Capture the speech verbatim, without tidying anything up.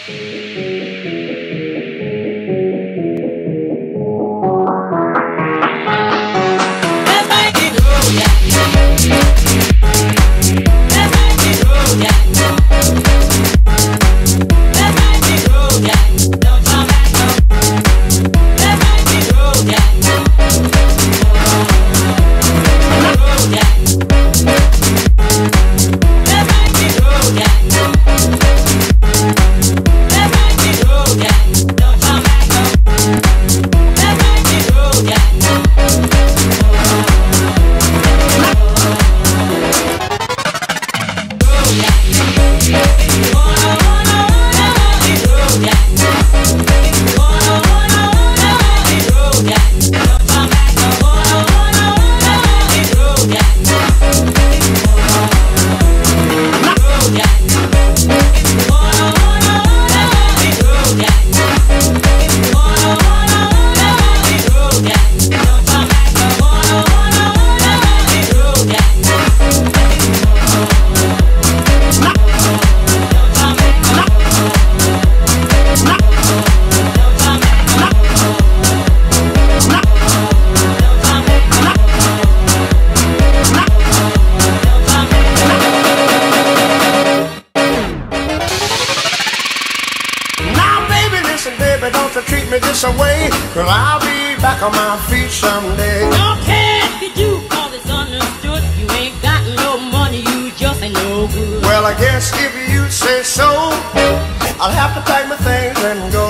Well, I'll be back on my feet someday. Don't care if you do, cause it's understood. You ain't got no money, you just ain't no good. Well, I guess if you say so, I'll have to pack my things and go.